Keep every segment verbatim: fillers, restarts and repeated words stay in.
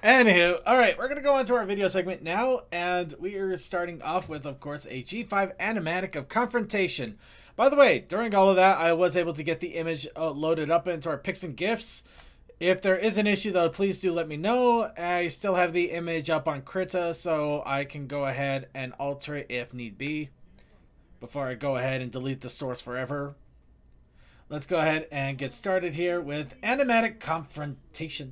Anywho, alright, we're going to go into our video segment now, and we are starting off with, of course, a G five animatic of confrontation. By the way, during all of that, I was able to get the image uh, loaded up into our pics and GIFs. If there is an issue, though, please do let me know. I still have the image up on Krita, so I can go ahead and alter it if need be, before I go ahead and delete the source forever. Let's go ahead and get started here with animatic confrontation.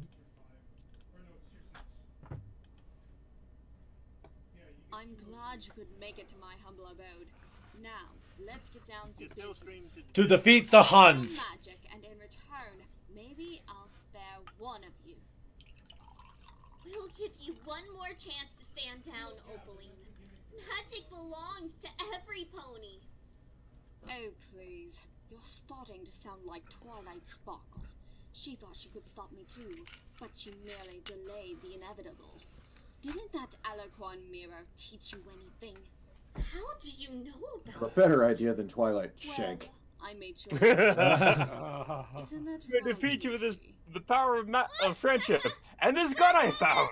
I'm glad you could make it to my humble abode. Now, let's get down to business. To defeat the Huns. Magic, and in return, maybe I'll spare one of you. We'll give you one more chance to stand down, Opaline. Magic belongs to every pony. Oh, please. You're starting to sound like Twilight Sparkle. She thought she could stop me too, but she merely delayed the inevitable. Didn't that Alicorn mirror teach you anything? How do you know about A better idea than Twilight, well, Shank. I made sure. Isn't that I right, defeat you with this, Lucy? the power of, ma of friendship and this gun I found.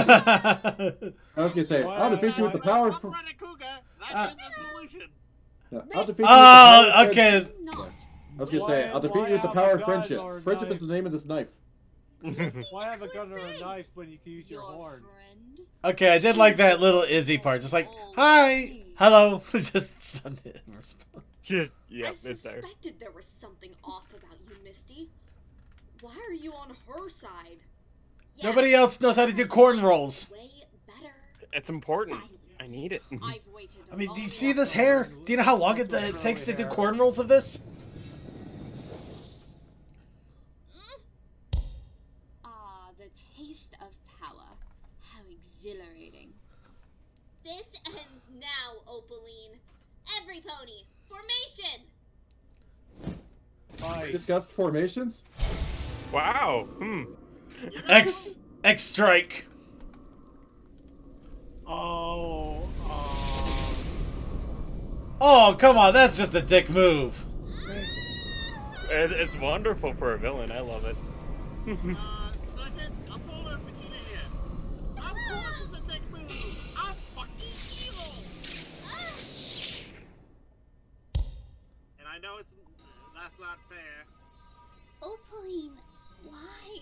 I was gonna say, I'll defeat you with the power of... That Uh, is the solution. No, I'll defeat you with the Oh, power of okay. friendship. Not. I was gonna Why- say, I'll defeat why you with the have a power of gun friendship. or a Friendship knife? is the name of this knife. Why have a gun or a knife when you can use your Your horn? friend? Okay, I did like that little Izzy part. Just like, hi, hello. Just sudden response. Just, yeah, I it's there. suspected there was something off about you, Misty. Why are you on her side? Yeah, Nobody else knows how to do corn rolls. way better. It's important. I need it. I've waited. I mean, do you long see enough this for hair? this. Do you know how long it, uh, it takes to do corn rolls of this? Ah, the taste of power. How exhilarating. This ends now, Opaline. Every pony, formation! Fight. Discussed formations? Wow. Hmm. X, X strike. Oh, oh. Oh, come on, that's just a dick move. It, it's wonderful for a villain. I love it. Uh, second, I'm polar bikini here. Of course it's a big move. I'm fucking evil. And I know it's that's not fair. Opaline, why?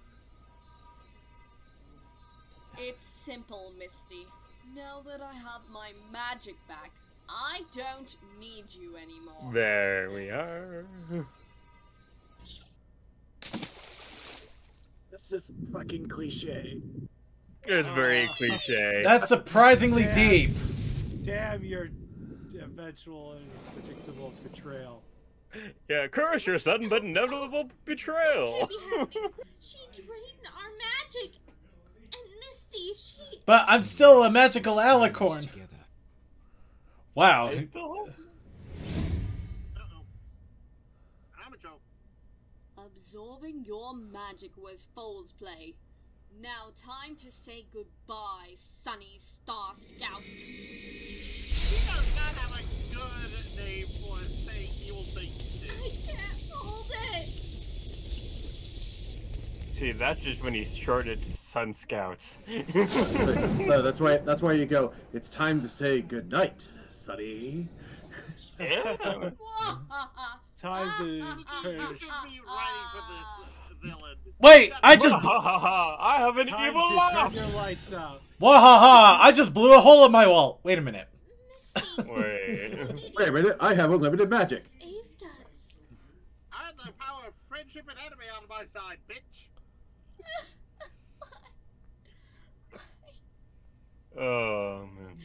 It's simple, Misty. Now that I have my magic back, I don't need you anymore. There we are. This is fucking cliche. It's very cliche. That's surprisingly Damn. deep. Damn your eventual and predictable betrayal. Yeah, curse your sudden but inevitable betrayal. This can't be happening. She drained our magic. And Misty, she... But I'm still a magical alicorn. Wow. I still- Uh-oh. I'm a joke. Absorbing your magic was fool's play. Now time to say goodbye, Sunny Star Scout. She does not have a good name for saying evil things. I can't hold it. See, that's just when he's shorted to Sun Scouts. So that's why. That's why you go. It's time to say goodnight, Sonny. Yeah. Time to You turn. should be writing for this villain. Wait, I just... I have an Time evil to laugh. turn your lights out. Wahaha! I just blew a hole in my wall. Wait a minute. Misty, Wait. Wait a minute. I have unlimited magic. saved us. I have the power of friendship and anime on my side, bitch. Oh man.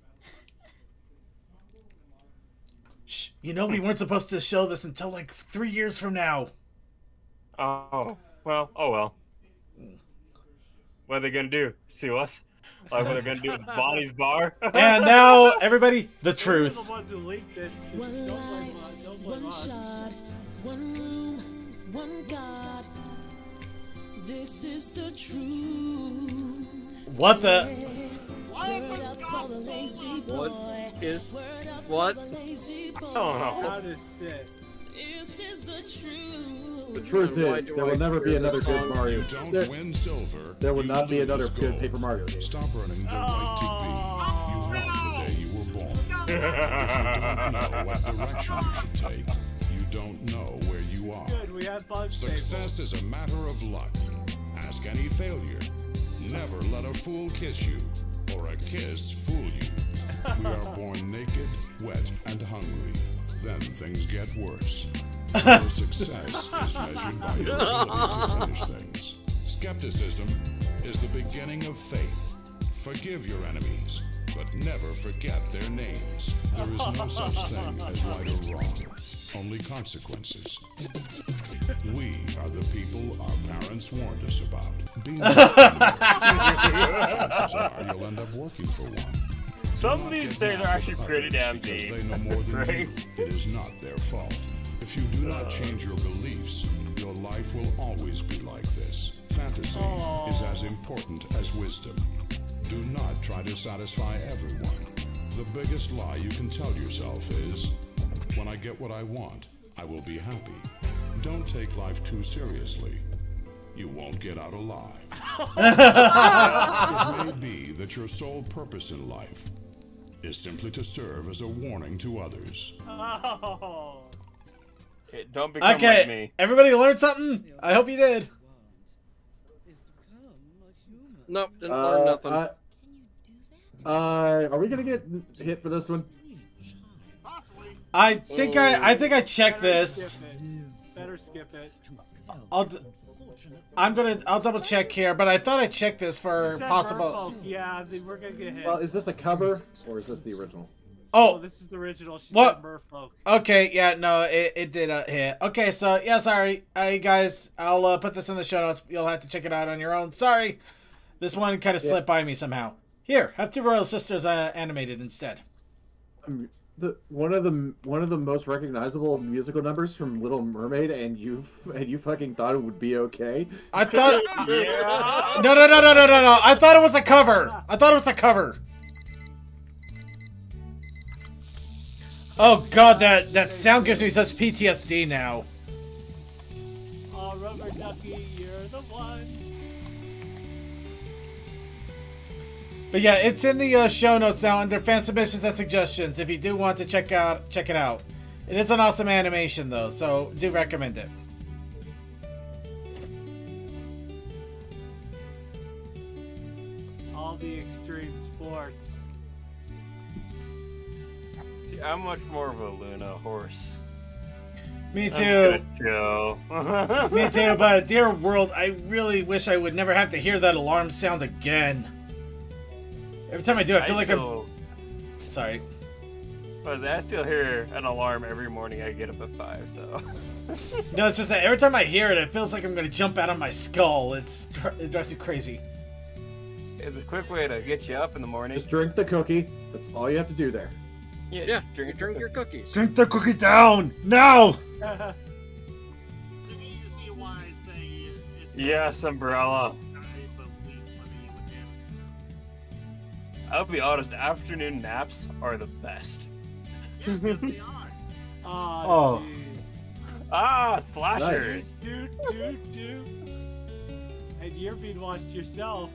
Shh, you know we weren't supposed to show this until like three years from now. Oh well. Oh well. What are they gonna do? Sue us? Like what they're gonna do with Bonnie's bar? And now, everybody, the truth. We're the ones who leaked this. One Don't blame light, us. Don't blame one us. shot, one room, one God. This is the truth. What the? Why Word would up God for the lazy fool boy. Is Word up what? for the lazy boy. Oh no. How to sit. This is the truth. The truth Then why is, do there I will never be hear the another good song, Mario. You don't There, win silver. there will you not be lose another good gold. Paper Mario game. Stop earning the right to be. You won the day you were born. If you don't know what direction you should take, you don't know where you are. Good, we had bugs. Success is a matter of luck. Ask any failure. Never let a fool kiss you, or a kiss fool you. We are born naked, wet, and hungry. Then things get worse. Your success is measured by your ability to finish things. Skepticism is the beginning of faith. Forgive your enemies, but never forget their names. There is no such thing as right or wrong, only consequences. We are the people our parents warned us about. Being chances are you'll end up working for one. Some of these things are actually pretty damn Because deep. they know more than Right? you. It is not their fault. If you do not change your beliefs, your life will always be like this. Fantasy is as important as wisdom. Do not try to satisfy everyone. The biggest lie you can tell yourself is, when I get what I want, I will be happy. Don't take life too seriously. You won't get out alive. It may be that your sole purpose in life is simply to serve as a warning to others. Oh. Okay, don't become Okay, like me. everybody learned something? I hope you did. Nope, didn't Uh, learn nothing. uh, uh, are we gonna get hit for this one? Possibly. I think I I think I checked Better this. skip it. Better skip it. I'll d I'm gonna I'll double check here, but I thought I checked this for Said possible. Merfolk. Yeah, they, we're gonna get hit. Well, is this a cover or is this the original? oh, Oh, this is the original. She What? said Merfolk. okay, yeah, no, it, it did uh, hit. Okay, so yeah, sorry, hey guys, I'll uh, put this in the show notes. You'll have to check it out on your own. Sorry, this one kind of Yeah. slipped by me somehow. Here, have two Royal Sisters uh, animated instead. Um, the one of the one of the most recognizable musical numbers from Little Mermaid, and you and you fucking thought it would be okay. I thought. Yeah. No, no, no, no, no, no, no. I thought it was a cover. I thought it was a cover. Oh god, that that sound gives me such P T S D now. Oh, Rubber Ducky, you're the one. But yeah, it's in the uh, show notes now under fan submissions and suggestions. If you do want to check out, check it out. It is an awesome animation though, so do recommend it. All the extreme sports. See, I'm much more of a Luna horse. Me That's too. good, Joe. Me too. But dear world, I really wish I would never have to hear that alarm sound again. Every time I do, I feel I like still, I'm. Sorry. But I still hear an alarm every morning. I get up at five, so. No, it's just that every time I hear it, it feels like I'm gonna jump out of my skull. It's it drives me crazy. It's a quick way to get you up in the morning. Just drink the cookie. That's all you have to do there. Yeah, Yeah, drink, drink your cookies. Drink the cookie down now. So you see why I say it's Yes, umbrella. type of week for me with him. I'll be honest. Afternoon naps are the best. Yes, yes, they are. Oh, Oh. jeez. Ah, slashers. Do, do, do. And you're being watched yourself.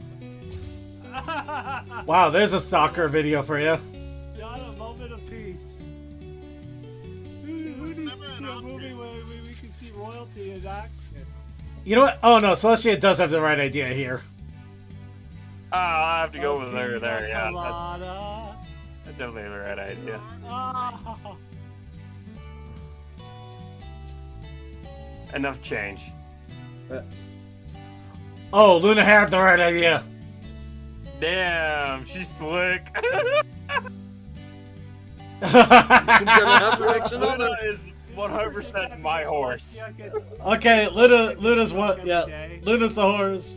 Wow, there's a stalker video for you. Not a moment of peace. Who, who needs Remember to an see a option. movie where we, we can see royalty in action? You know what? Oh no, Celestia does have the right idea here. Ah, I have to go Oh, with there, there. Yeah, that's, Colada. that's definitely the right idea. Oh. Enough change. Oh, Luna had the right idea. Damn, she's slick. You're gonna have to mix Luna another. is one hundred percent my horse. Okay, Luna, Luna's what? Every Yeah, day. Luna's the horse.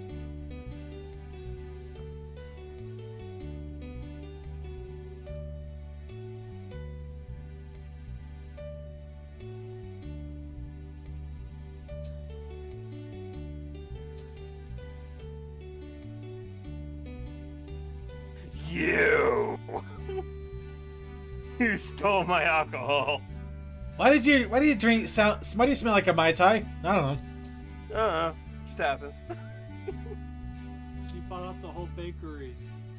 You. You stole my alcohol. Why did you? Why do you drink? Sound? Why do you smell like a Mai Tai? I don't know. I don't know. Just happens. She bought up the whole bakery.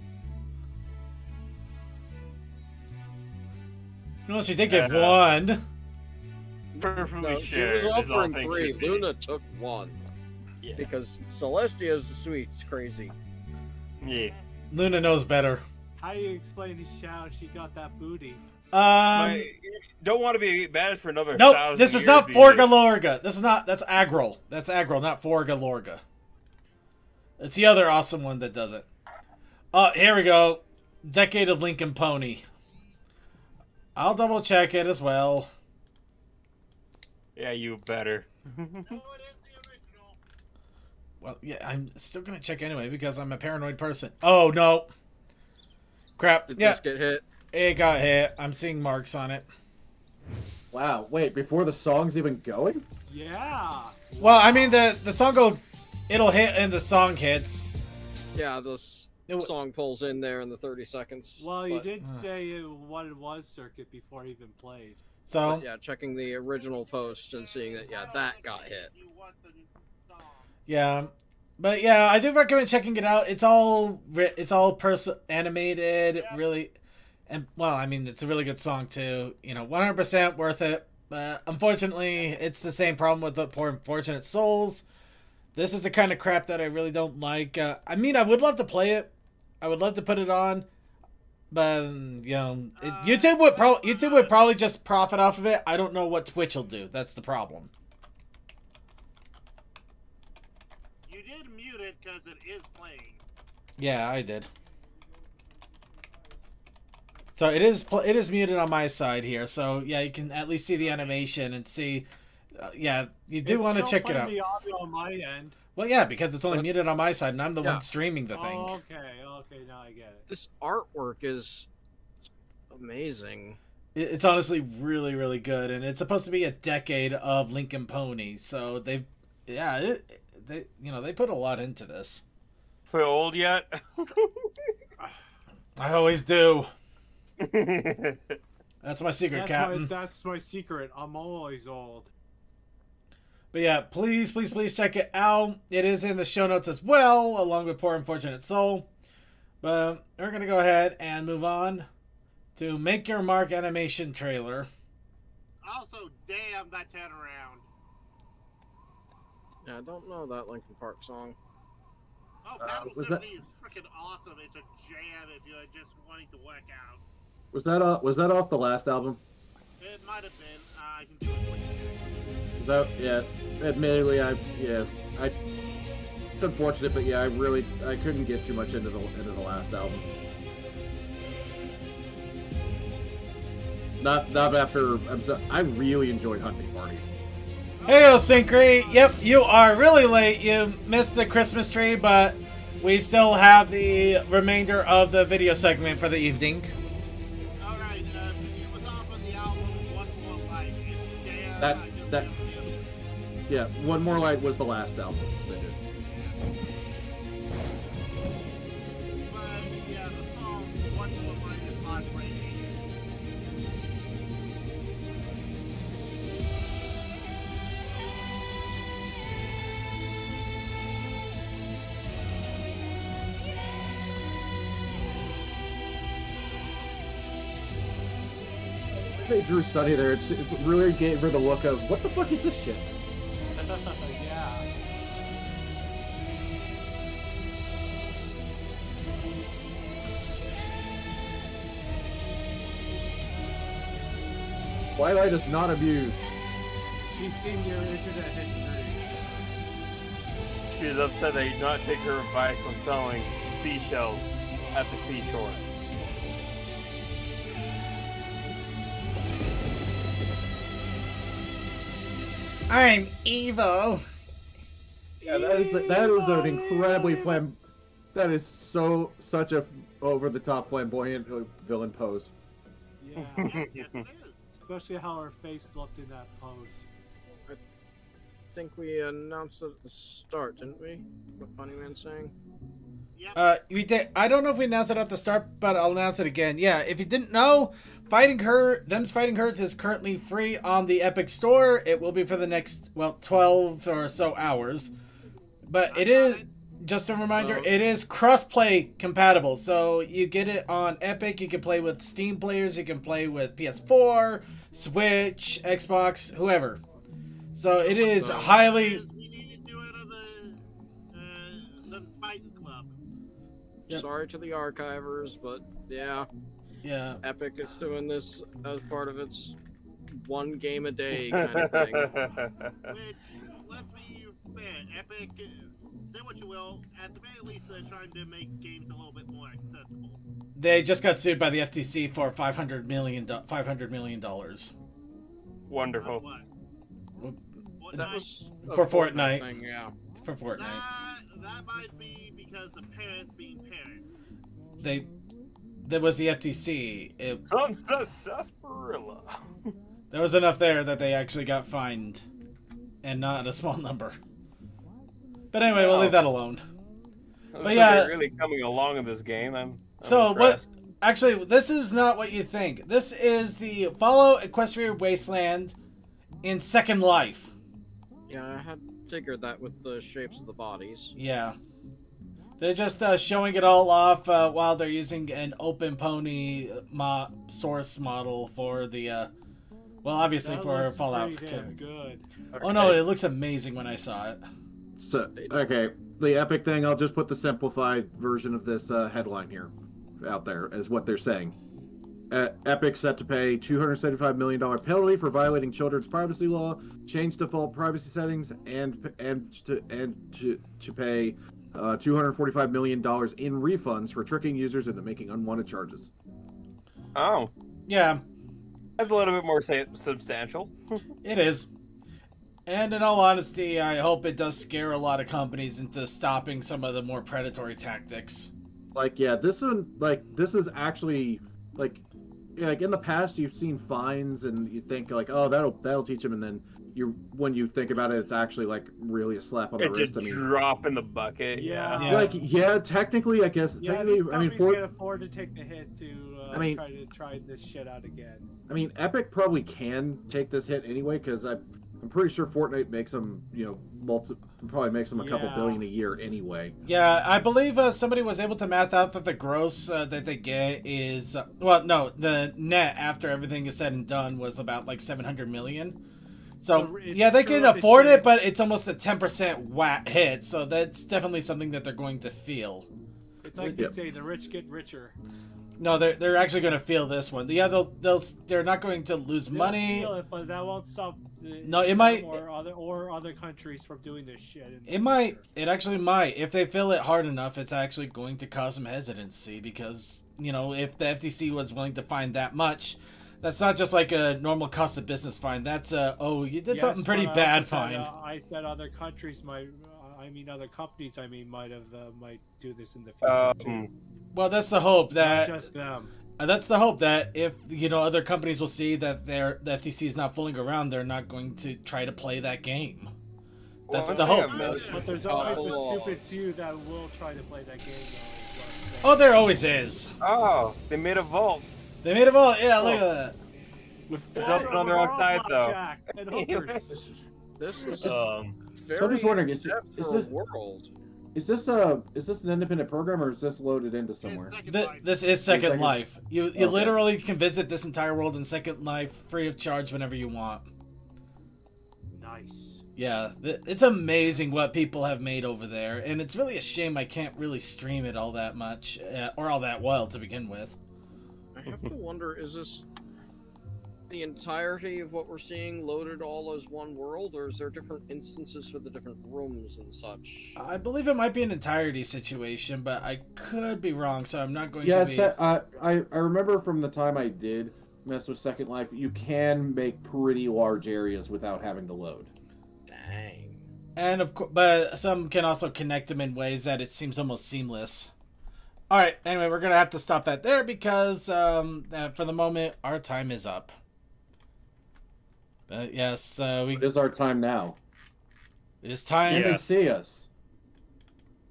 Well, she did give Uh, one. Perfectly No, she shared. was is all offering things three. should be. Luna took one. Yeah. Because Celestia's sweet's crazy. Yeah. Luna knows better. How do you explain to how she got that booty? Um. My, don't want to be bad for another Nope. thousand This is years, not B J. Forga Lorga. This is not. That's Agrol. That's Agrol, not Forga Lorga. It's the other awesome one that does it. Oh, here we go. Decade of Lincoln Pony. I'll double check it as well. Yeah, you better. No, it is the original. Well, yeah, I'm still gonna check anyway because I'm a paranoid person. Oh no! Crap. Did Yeah, this get hit? it got hit. I'm seeing marks on it. Wow, wait, before the song's even going? Yeah. Well, I mean the the song go, it'll hit and the song hits. Yeah, this It w- song pulls in there in the thirty seconds. Well, you but- did uh. say it, what it was, Circuit, before it even played. So But yeah, checking the original post and seeing that, yeah, that got hit. You want the song. yeah, but yeah, I do recommend checking it out. It's all ri- it's all pers- animated, really, and well, I mean it's a really good song too. You know, one hundred percent worth it. But unfortunately, it's the same problem with the Poor Unfortunate Souls. This is the kind of crap that I really don't like. Uh, I mean, I would love to play it. I would love to put it on, but you know, it, YouTube would probably YouTube would probably just profit off of it. I don't know what Twitch will do. That's the problem. You did mute it because it is playing. Yeah, I did. So it is pl- it is muted on my side here. So yeah, you can at least see the animation and see. Uh, yeah, you do It's want to still check it playing out. the audio on my end. Well, yeah, because it's only But- muted on my side, and I'm the Yeah. one streaming the thing. Oh, okay, okay, now I get it. This artwork is amazing. It- It's honestly really, really good, and it's supposed to be a decade of Lincoln Pony. So they've, yeah, it, they, you know, they put a lot into this. Feel old yet? I always do. That's my secret, That's Captain. my, that's my secret. I'm always old. But yeah, please, please, please check it out. It is in the show notes as well, along with Poor Unfortunate Soul. But we're going to go ahead and move on to Make Your Mark animation trailer. Also, damn that turnaround. Yeah, I don't know that Linkin Park song. Oh, Uh, Battle was Symphony is freaking awesome. It's a jam if you're just wanting to work out. Was that uh, was that off the last album? It might have been. Uh, I can do it quick check. Is that yeah? Admittedly, I yeah I. It's unfortunate, but yeah, I really I couldn't get too much into the into the last album. Not not after I'm so, I really enjoyed Hunting Party. Hey, Syncry. Yep, you are really late. You missed the Christmas tree, but we still have the remainder of the video segment for the evening. Alright, uh, so you was off on the album One More Life. It's damn. That- I just that- feel the- Yeah, One More Light was the last album they did. But yeah, the song One More Life is heartbreaking. They drew Sunny there. It's, it really gave her the look of what the fuck is this shit? Yeah. Twilight is not abused. She's seen your internet history. She's upset that you did not take her advice on selling seashells at the seashore. I'm evil. Yeah, that is that is an incredibly flam. That is so such a over the top flamboyant uh, villain pose. Yeah. Yeah, yes, it is. Especially how her face looked in that pose. I think we announced it at the start, didn't we? What Bunnyman's saying? Yep. Uh, we did. I don't know if we announced it at the start, but I'll announce it again. Yeah, if you didn't know, Fighting Her, Them's Fighting Herds is currently free on the Epic Store. It will be for the next, well, twelve or so hours. But it is, just a reminder, it is cross-play compatible. So you get it on Epic, you can play with Steam players, you can play with P S four, Switch, Xbox, whoever. So it is highly... We need to do it on the, uh, the Fighting Club. Yep. Sorry to the archivers, but yeah. Yeah. Epic is doing this as part of its one game a day kind of thing. Which, let's be fair, Epic, uh, say what you will, at the very least they're trying to make games a little bit more accessible. They just got sued by the F T C for five hundred million dollars. Wonderful. What? That was a for Fortnite. Thing, yeah. For Fortnite. That, that might be because of parents being parents. They... There was the F T C. It, Sunset Sarsaparilla. There was enough there that they actually got fined, and not a small number. But anyway, we'll leave that alone. But But yeah, yeah, really coming along in this game. I'm, I'm so impressed. what? Actually, this is not what you think. This is the Follow Equestria Wasteland in Second Life. Yeah, I had figured that with the shapes of the bodies. Yeah. They're just uh, showing it all off uh, while they're using an open pony mo source model for the, uh, well, obviously That for looks Fallout. pretty damn good. Oh no, it looks amazing when I saw it. So, okay, the Epic thing, I'll just put the simplified version of this uh, headline here out there as what they're saying. Uh, Epic set to pay two hundred seventy-five million dollars penalty for violating children's privacy law, change default privacy settings, and and to, and to, to pay uh, two hundred forty-five million dollars in refunds for tricking users into making unwanted charges. Oh. Yeah. That's a little bit more say, substantial. It is. And in all honesty, I hope it does scare a lot of companies into stopping some of the more predatory tactics. Like, yeah, this one, like, this is actually, like, yeah, like in the past, you've seen fines, and you think like, oh, that'll that'll teach them, and then you, when you think about it, it's actually like really a slap on the It's wrist. a I mean, drop in the bucket. Yeah. Yeah. like, yeah, technically, I guess. Yeah, technically, these I mean, companies for, can afford to take the hit to uh, I mean- try to try this shit out again. I mean, Epic probably can take this hit anyway, because I, I'm pretty sure Fortnite makes them, you know, multi, probably makes them a couple Yeah. billion a year anyway. Yeah, I believe uh, somebody was able to math out that the gross uh, that they get is, uh, well, no, the net after everything is said and done was about like seven hundred million. So, Well, it's yeah, they true can what they afford say. it, but it's almost a ten percent whack hit, so that's definitely something that they're going to feel. It's like Yep. they say, the rich get richer. No, they're, they're actually going to feel this one. Yeah, they'll, they'll, they're not going to lose They'll money. feel it, but that won't stop. The, No, it them might- Or other or other countries from doing this shit. in the It might. future. It actually might. If they feel it hard enough, it's actually going to cause some hesitancy because, you know, if the F T C was willing to fine that much, that's not just like a normal cost of business fine. That's a, oh, you did Yes, something pretty but I bad also said, fine. uh, I said other countries might. Uh, I mean, other companies. I mean, might have uh, might do this in the future too. Um, Well, that's the hope Not that, just them. uh, that's the hope that if, you know, other companies will see that their, the F T C is not fooling around, they're not going to try to play that game. That's well, the they hope. have most- But there's always Oh, a stupid laws. few that will try to play that game. Though, is what I'm saying. Oh, there always is. Oh, they made a vault. They made a vault. Yeah, look at that. It's open on the wrong side, though. Blackjack and hookers. This is Um, very So I'm just wondering, is, it, depth is for a this world. is this a is this an independent program or is this loaded into somewhere? Second Th- Life. this is Second Second- Life. You you Okay. literally can visit this entire world in Second Life free of charge whenever you want. Nice. Yeah, th- it's amazing what people have made over there, and it's really a shame I can't really stream it all that much uh, or all that well to begin with. I have to wonder, is this the entirety of what we're seeing loaded all as one world, or is there different instances for the different rooms and such? I believe it might be an entirety situation, but I could be wrong, so I'm not going Yeah, to be. se- uh, I I remember from the time I did mess with Second Life, you can make pretty large areas without having to load. Dang. And of course, but some can also connect them in ways that it seems almost seamless. All right. Anyway, we're gonna have to stop that there because um, uh, for the moment our time is up. But yes, uh, we It is our time now. it is time. And Yes. they see us.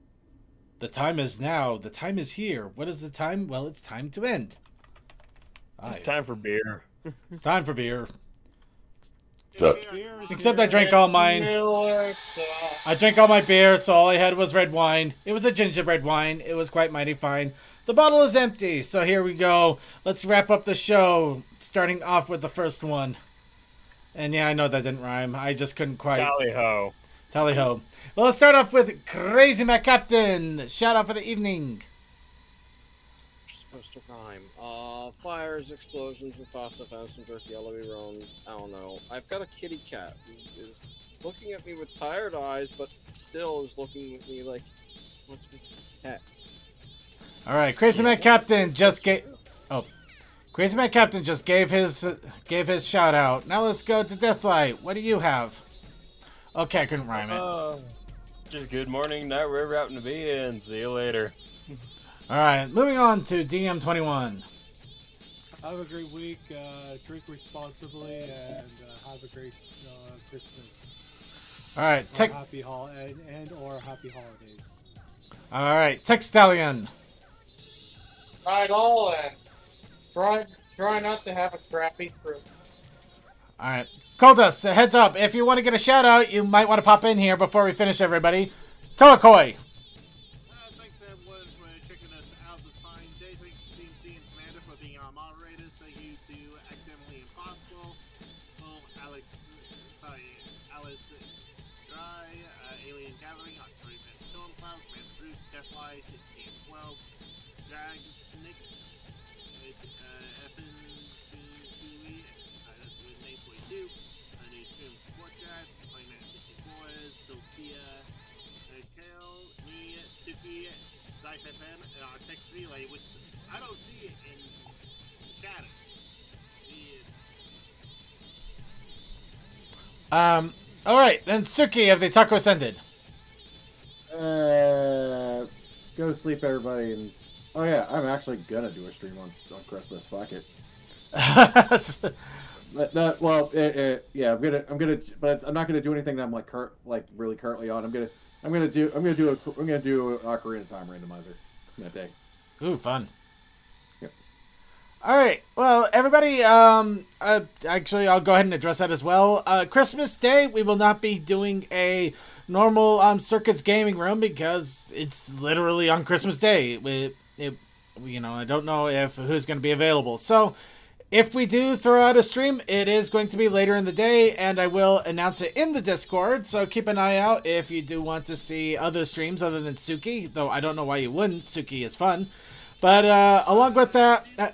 The time is now. The time is here. What is the time? Well, it's time to end. It's time for beer. It's time for beer. So, Except I drank all mine. I drank all my beer, so all I had was red wine. It was a gingerbread wine. It was quite mighty fine. The bottle is empty, so here we go. Let's wrap up the show, starting off with the first one. And yeah, I know that didn't rhyme. I just couldn't quite. Tally ho. Tally ho. Well, let's start off with Crazy Matt Captain. Shout out for the evening. Supposed to rhyme. Uh, fires, explosions, Mufasa found some jerky, yellowy roan. I don't know. I've got a kitty cat who is looking at me with tired eyes, but still is looking at me like, what's with cats? All right, Crazy Matt Captain just gave. Oh, Crazy Matt Captain just gave his uh, gave his shout out. Now let's go to Deathlight. What do you have? Okay, I couldn't rhyme it. Uh, just good morning, night, wherever out to be, and see you later. All right, moving on to D M twenty-one. Have a great week. Uh, drink responsibly, and uh, have a great uh, Christmas. All right, tech. Happy hol and, and or happy holidays. All right, Textalion. Right all and try try not to have a crappy Christmas. All right, Coldus, a heads up. If you want to get a shout out, you might want to pop in here before we finish, everybody. Toakoi. I don't see it in chat. Um. All right, then Suki of the Taco Ascended. Uh, go to sleep, everybody. And oh yeah, I'm actually gonna do a stream on on Christmas. Fuck it. But, no, well, it, it, yeah, I'm gonna, I'm gonna, but I'm not gonna do anything that I'm like, cur like really currently on. I'm gonna, I'm gonna do, I'm gonna do a, I'm gonna do a Ocarina of Time randomizer that day. Ooh, fun. Yep. All right. Well, everybody, um, uh, actually, I'll go ahead and address that as well. Uh, Christmas Day, we will not be doing a normal um Circuits gaming room because it's literally on Christmas Day. We, it, you know, I don't know if who's going to be available. So, if we do throw out a stream, it is going to be later in the day, and I will announce it in the Discord. So keep an eye out if you do want to see other streams other than Suki. Though I don't know why you wouldn't. Suki is fun. But uh, along with that, uh,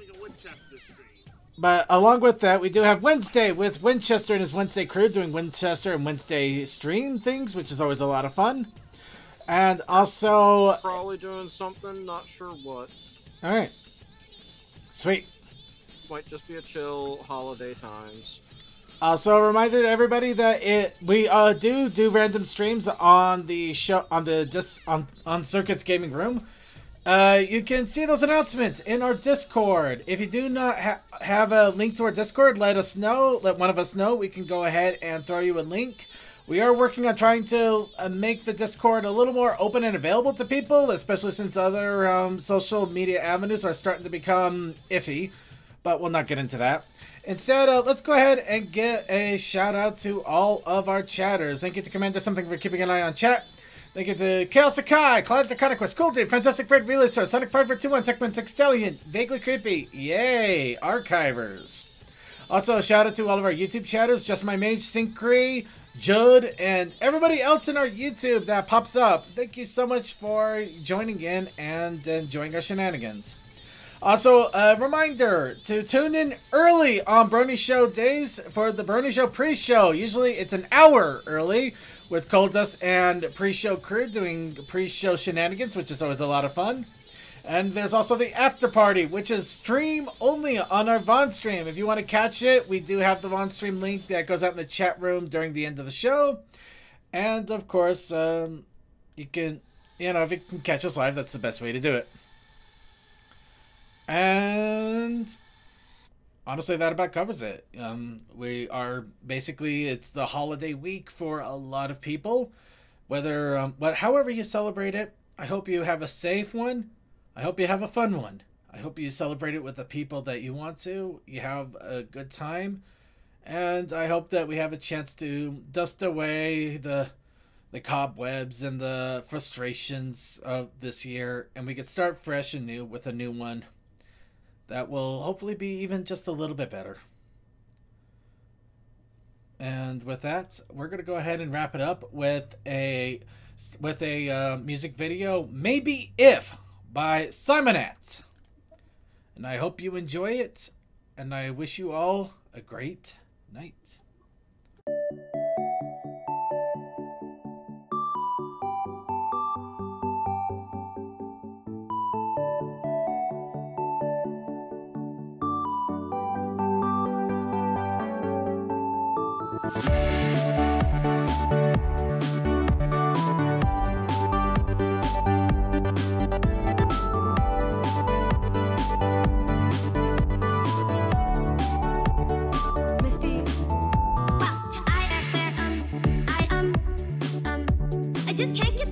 but along with that, we do have Wednesday with Winchester and his Wednesday crew doing Winchester and Wednesday stream things, which is always a lot of fun. And also, probably doing something, not sure what. All right, sweet. Might just be a chill holiday times. Also, a reminder to everybody that it we uh do do random streams on the show on the dis on on Circuits Gaming Room. Uh, you can see those announcements in our Discord. If you do not ha have a link to our Discord, let us know. Let one of us know. We can go ahead and throw you a link. We are working on trying to uh, make the Discord a little more open and available to people, especially since other um, social media avenues are starting to become iffy. But we'll not get into that. Instead, uh, let's go ahead and get a shout out to all of our chatters. Thank you to Commander Something for keeping an eye on chat. Thank you to Chaos Sakai, Cloud Conquest, Cool Dude, Fantastic Fred Relay Star, Sonic five four two one, Techman Textalion, Vaguely Creepy, yay, Archivers. Also, a shout out to all of our YouTube chatters, Just My Mage, Syncree, Judd, and everybody else in our YouTube that pops up. Thank you so much for joining in and enjoying our shenanigans. Also, a reminder to tune in early on Brony Show days for the Brony Show pre-show. Usually it's an hour early with Coldust and pre-show crew doing pre-show shenanigans, which is always a lot of fun. And there's also the after party, which is stream only on our Vaughn stream. If you want to catch it, we do have the Vaughn stream link that goes out in the chat room during the end of the show. And of course, um, you can, you know, if you can catch us live, that's the best way to do it. And honestly, that about covers it. Um, we are basically, it's the holiday week for a lot of people. Whether, um, but however you celebrate it, I hope you have a safe one. I hope you have a fun one. I hope you celebrate it with the people that you want to. You have a good time. And I hope that we have a chance to dust away the the cobwebs and the frustrations of this year. And we could start fresh and new with a new one that will hopefully be even just a little bit better. And with that, we're going to go ahead and wrap it up with a with a uh, music video, Maybe If, by Simonette. And I hope you enjoy it, and I wish you all a great night. Just can't get